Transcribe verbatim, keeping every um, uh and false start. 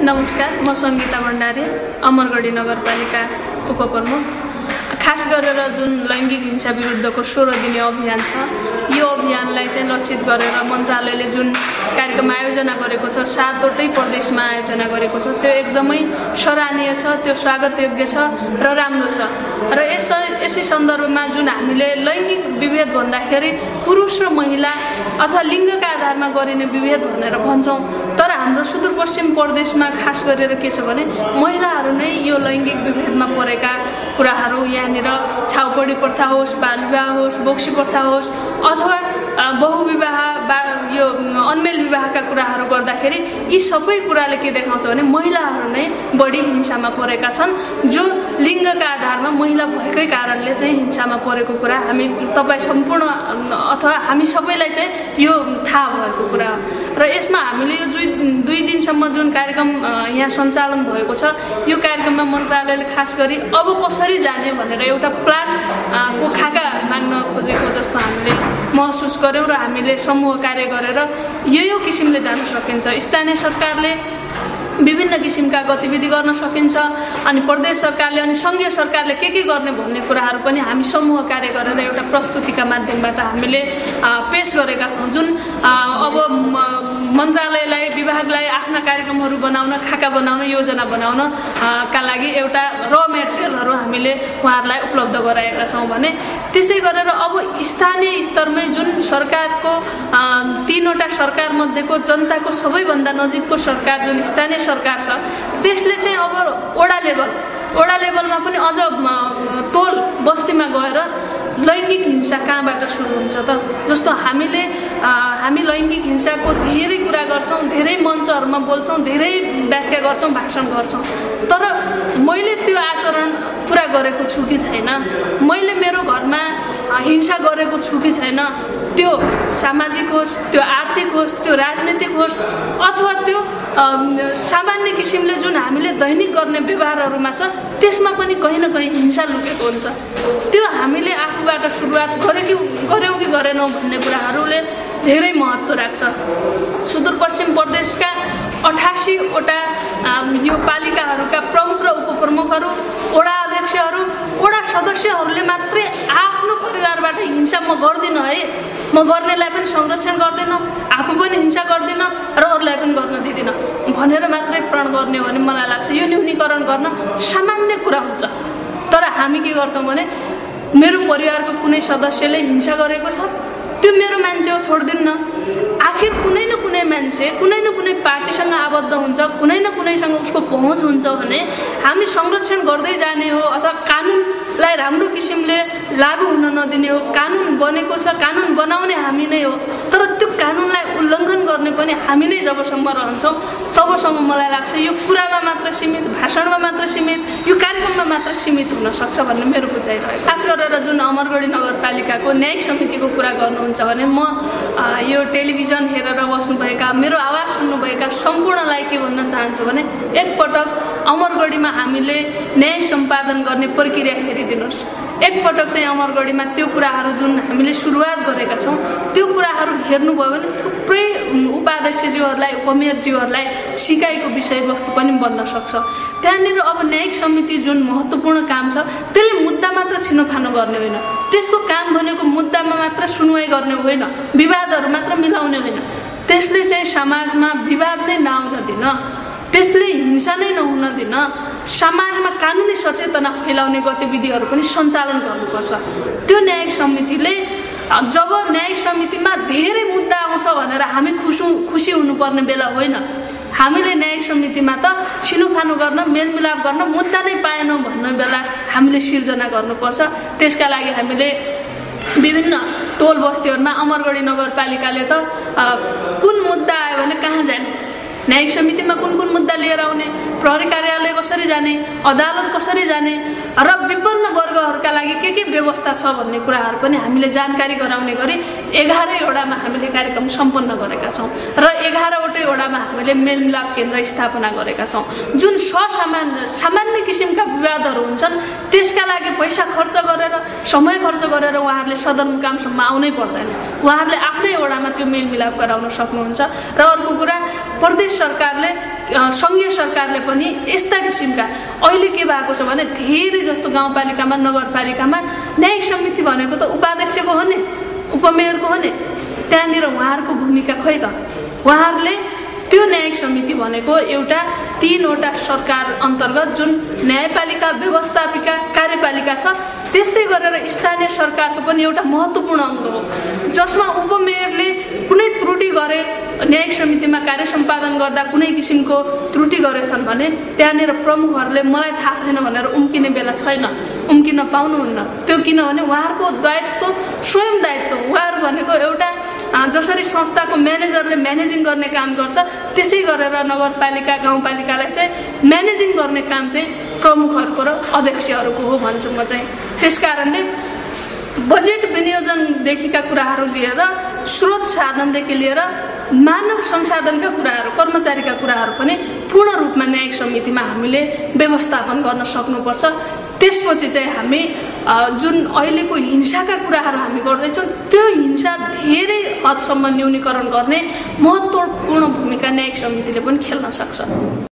नमस्कार, म सङ्गीता भण्डारी, अमरगढी नगरपालिका उपप्रमुख। खास गरेर जुन लैङ्गिक हिंसा विरुद्धको सोह्र दिने अभियान छ, यो अभियानलाई चाहिँ लक्षित गरेर मन्त्रालयले जुन कार्यक्रम आयोजना गरेको छ, सातवटै प्रदेशमा आयोजना गरेको छ, त्यो एकदमै सराहनीय छ, त्यो स्वागतयोग्य छ र राम्रो छ। र यस यसै सन्दर्भमा जुन हामीले लैङ्गिक विभेद भन्दाखेरि पुरुष र महिला अथवा लिङ्गका आधारमा गरिने विभेद भनेर भन्छौँ, तर हाम्रो सुदूरपश्चिम प्रदेशमा खास गरेर के छ भने महिलाहरू नै यो लैङ्गिक विभेदमा परेका कुराहरू, यहाँनिर छाउपडी प्रथा होस्, बाल विवाह होस्, बोक्सी प्रथा होस् अथवा बहुविवाह बा यो अन्मेल विवाहका कुराहरू गर्दाखेरि यी सबै कुराले के देखाउँछ भने महिलाहरू नै बढी हिंसामा परेका छन्, जो लिङ्गका आधारमा महिला भएकै कारणले चाहिँ हिंसामा परेको कुरा हामी तपाईँ सम्पूर्ण अथवा हामी सबैलाई चाहिँ यो थाहा भएको कुरा हो। र यसमा हामीले यो दुई दुई दिनसम्म जुन कार्यक्रम यहाँ सञ्चालन भएको छ, यो कार्यक्रममा मन्त्रालयले खास गरी अब कसरी जाने भनेर एउटा प्लान को खाका माग्न खोजेको जस्तो हामीले महसुस गर्यौँ र हामीले समूह कार्य गरेर यो यो किसिमले जान सकिन्छ। स्थानीय सरकारले विभिन्न किसिमका गतिविधि गर्न सकिन्छ, अनि प्रदेश सरकारले अनि सङ्घीय सरकारले के के गर्ने भन्ने कुराहरू पनि हामी समूह कार्य गरेर एउटा प्रस्तुतिका माध्यमबाट हामीले पेश गरेका छौँ। जुन अब मन्त्रालयलाई विभागलाई आफ्ना कार्यक्रमहरू बनाउन, खाका बनाउन, योजना बनाउन का लागि एउटा र मेटेरियलहरू हामीले उहाँहरूलाई उपलब्ध गराएका छौँ भने त्यसै गरेर अब स्थानीय स्तरमै जुन सरकारको तीनवटा सरकार मध्येको जनताको सबैभन्दा नजिकको सरकार जुन स्थानीय सरकार छ, त्यसले चाहिँ अब वडा लेभल वडा लेभलमा पनि अझ टोल बस्तीमा गएर लैङ्गिक हिंसा कहाँबाट सुरु हुन्छ त? जस्तो हामीले हामी लैङ्गिक हिंसाको धेरै कुरा गर्छौँ, धेरै मञ्चहरूमा बोल्छौँ, धेरै व्याख्या गर्छौँ, भाषण गर्छौँ, तर मैले त्यो आचरण पुरा गरेको छु कि छैन, मैले मेरो घरमा हिंसा गरेको छु कि छैन, त्यो सामाजिक होस्, त्यो आर्थिक होस्, त्यो राजनीतिक होस् अथवा त्यो सामान्य किसिमले जुन हामीले दैनिक गर्ने व्यवहारहरूमा छ, त्यसमा पनि कहीँ न कहीँ हिंसा लुकेको हुन्छ। त्यो हामीले आफूबाट सुरुवात गरे कि गऱ्यौँ कि गरेनौँ भन्ने कुराहरूले धेरै महत्त्व राख्छ। सुदूरपश्चिम प्रदेशका अठासीवटा यो पालिकाहरूका प्रमुख र उपप्रमुखहरू, वडा अध्यक्षहरू, वडा सदस्यहरूले मात्रै आफ्नो परिवारबाट हिंसा म गर्दिनँ है, म गर्नेलाई पनि संरक्षण गर्दिनँ, आफू पनि हिंसा गर्दिनँ र अरूलाई पनि गर्न दिँदिनँ भनेर मात्रै प्रण गर्ने हो भने मलाई लाग्छ यो न्यूनीकरण गर्न सामान्य कुरा हुन्छ। तर हामी के गर्छौँ भने मेरो परिवारको कुनै सदस्यले हिंसा गरेको छ, त्यो मेरो मान्छे हो, छोड्दिन्न। आखिर कुनै न कुनै मान्छे कुनै न कुनै पार्टीसँग आबद्ध हुन्छ, कुनै न कुनैसँग उसको पहुँच हुन्छ भने हामी संरक्षण गर्दै जाने हो अथवा कानुनलाई राम्रो किसिमले लागू हुन नदिने हो। कानुन बनेको छ, कानुन बनाउने हामी नै हो, तर त्यो कानुनलाई उल्लङ्घन गर्ने पनि हामी नै जबसम्म रहन्छौँ तबसम्म मलाई लाग्छ यो कुरामा मात्र सीमित, भाषणमा मात्र सीमित, यो कार्यक्रममा मात्र सीमित हुन सक्छ भन्ने मेरो बुझाइ रहेको। खास गरेर जुन अमरगढी नगरपालिकाको न्यायिक समितिको कुरा गर्नुहुन्छ भने म यो टेलिभिजन हेरेर बस्नुभएका, मेरो आवाज सुन्नुभएका सम्पूर्णलाई के भन्न चाहन्छु भने एकपटक अमरगढीमा हामीले न्याय सम्पादन गर्ने प्रक्रिया हेरिदिनुहोस्। एकपटक चाहिँ अमरगढीमा त्यो कुराहरू जुन हामीले सुरुवात गरेका छौँ त्यो कुराहरू हेर्नुभयो भने थुप्रै उपाध्यक्षज्यूहरूलाई, उपमेयरज्यूहरूलाई सिकाइको विषयवस्तु पनि बन्न सक्छ। त्यहाँनिर अब न्यायिक समिति जुन महत्त्वपूर्ण काम छ त्यसले मुद्दा मात्र छिनोफानो गर्ने होइन, त्यसको काम भनेको मुद्दामा मात्र सुनवाई गर्ने होइन, विवादहरू मात्र मिलाउने होइन, त्यसले चाहिँ समाजमा विवाद नै नआउन दिन, त्यसले हिंसा नै नहुन दिन, समाजमा कानुनी सचेतना फैलाउने गतिविधिहरू पनि सञ्चालन गर्नुपर्छ। त्यो न्यायिक समितिले जब न्यायिक समितिमा धेरै मुद्दा आउँछ भनेर हामी खुसी खुसी हुनुपर्ने बेला होइन, हामीले न्यायिक समितिमा त छिनोफानो गर्न, मेलमिलाप गर्न मुद्दा नै पाएनौँ भन्ने बेला हामीले सिर्जना गर्नुपर्छ। त्यसका लागि हामीले विभिन्न टोल बस्तीहरूमा अमरगढी नगरपालिकाले त कुन मुद्दा आयो भने कहाँ जाने, न्यायिक समितिमा कुन कुन मुद्दा लिएर आउने, प्रहरी कार्यालय कसरी जाने, अदालत कसरी जाने र विपन्न वर्ग वर्गहरूका लागि के के व्यवस्था छ भन्ने कुराहरू पनि हामीले जानकारी गराउने गरी एघारै वडामा हामीले कार्यक्रम सम्पन्न गरेका छौँ र एघारवटै वडामा हामीले मेलमिलाप केन्द्र स्थापना गरेका छौँ। जुन ससामान्य सामान्य किसिमका विवादहरू हुन्छन् त्यसका लागि पैसा खर्च गरेर समय खर्च गरेर उहाँहरूले सदरमुकामसम्म आउनै पर्दैन, उहाँहरूले आफ्नै वडामा त्यो मेलमिलाप गराउन सक्नुहुन्छ। र अर्को कुरा प्रदेश सरकारले सङ्घीय सरकारले पनि यस्ता किसिमका अहिले के भएको छ भने धेरै जस्तो गाउँपालिकामा नगरपालिकामा न्यायिक समिति भनेको त उपाध्यक्षको हो नि, उपमेयरको हो नि, त्यहाँनिर उहाँहरूको भूमिका खै त? उहाँहरूले त्यो न्यायिक समिति भनेको एउटा तीनवटा सरकार अन्तर्गत जुन न्यायपालिका व्यवस्थापिका कार्यपालिका छ त्यस्तै गरेर स्थानीय सरकारको पनि एउटा महत्त्वपूर्ण अङ्ग हो, जसमा उपमेयरले कुनै त्रुटि गरे न्यायिक समितिमा कार्य सम्पादन गर्दा कुनै किसिमको त्रुटि गरेछन् भने त्यहाँनिर प्रमुखहरूले मलाई थाहा छैन भनेर उम्किने बेला छैन, उम्किन पाउनुहुन्न। त्यो किनभने उहाँहरूको दायित्व स्वयं दायित्व, उहाँहरू भनेको एउटा जसरी संस्थाको म्यानेजरले म्यानेजिङ गर्ने काम गर्छ त्यसै गरेर नगरपालिका गाउँपालिकालाई चाहिँ म्यानेजिङ गर्ने काम चाहिँ प्रमुखहरूको र अध्यक्षहरूको हो भन्छु म चाहिँ। त्यसकारणले बजेट विनियोजनदेखिका कुराहरू लिएर स्रोत साधनदेखि लिएर मानव संसाधनका कुराहरू कर्मचारीका कुराहरू पनि पूर्ण रूपमा न्यायिक समितिमा हामीले व्यवस्थापन गर्न सक्नुपर्छ। त्यसपछि चाहिँ हामी जुन अहिलेको हिंसाका कुराहरू हामी गर्दैछौँ त्यो हिंसा धेरै हदसम्म न्यूनीकरण गर्ने महत्त्वपूर्ण भूमिका न्यायिक समितिले पनि खेल्न सक्छ।